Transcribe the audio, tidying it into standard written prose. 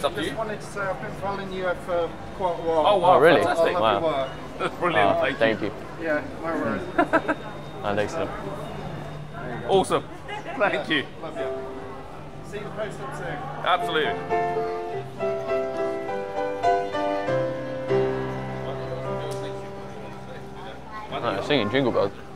it's up to you. Just wanted to say I've been following you for quite a while. Oh, wow, really? fantastic. I love your work. That's brilliant, Thank you. Yeah, no worries. Excellent. Awesome. Thank you. Love you. See you post up soon. Absolutely. Singing Jingle Bells.